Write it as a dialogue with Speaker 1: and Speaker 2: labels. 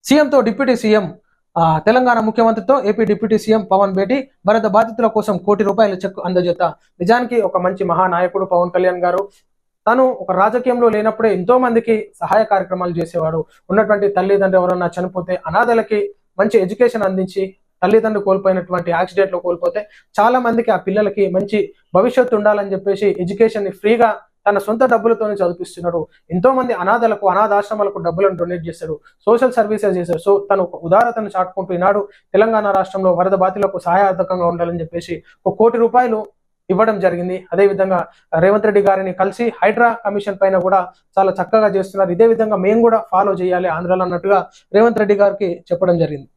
Speaker 1: సీఎంతో deputy CM Telangana ముఖ్యమంత్రితో AP deputy CM Pawan భేటీ, వరద బాధితుల కోసం ₹1,00,00,000 చెక్ అందజేత. నిజానికి ఒక మంచి మహానాయకుడు పవన్ కళ్యాణ్ గారు. తను ఒక రాజకీయంలో లేనప్పుడే ఎంతో మందికి సహాయ కార్యక్రమాలు చేసేవాడు. ఉన్నటువంటి తల్లిదండ్రులు ఎవరన్నా చనిపోతే అనాథలకి మంచి ఎడ్యుకేషన్ అందించి, తల్లిదండ్రులు కోల్పోయినటువంటి యాక్సిడెంట్లో కోల్పోతే చాలా మందికి ఆ పిల్లలకి మంచి భవిష్యత్తు ఉండాలని చెప్పేసి ఎడ్యుకేషన్ ని ఫ్రీగా తన సొంత డబ్బులతోనే చదివిస్తున్నాడు. ఎంతో మంది అనాథలకు, అనాథాశ్రమాలకు డబ్బులను డొనేట్ చేశాడు, సోషల్ సర్వీసెస్ చేశాడు. సో తను ఒక ఉదారతను చాటుకుంటూ ఈనాడు తెలంగాణ రాష్ట్రంలో వరద బాధితులకు సహాయార్థకంగా ఉండాలని చెప్పేసి ₹1,00,00,000 ఇవ్వడం జరిగింది. అదేవిధంగా రేవంత్ రెడ్డి గారిని కలిసి హైడ్రా కమిషన్ పైన కూడా చాలా చక్కగా చేస్తున్నారు. ఇదే విధంగా మేము కూడా ఫాలో చేయాలి ఆంధ్రాలో అన్నట్టుగా రేవంత్ రెడ్డి గారికి చెప్పడం జరిగింది.